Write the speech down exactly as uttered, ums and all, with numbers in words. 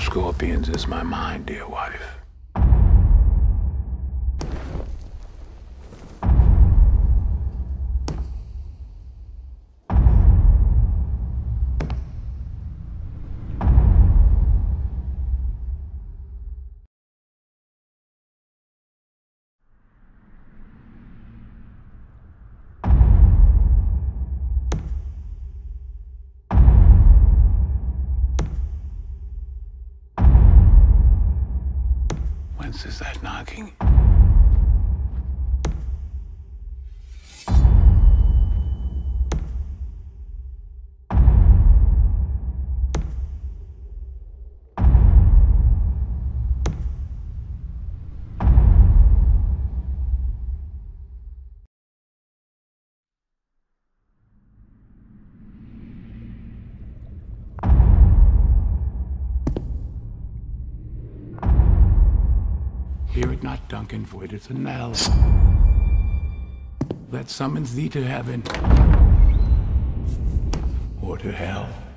scorpions is my mind, dear wife. Whence is that knocking? Hear it not, Duncan, for it is a knell that summons thee to heaven or to hell.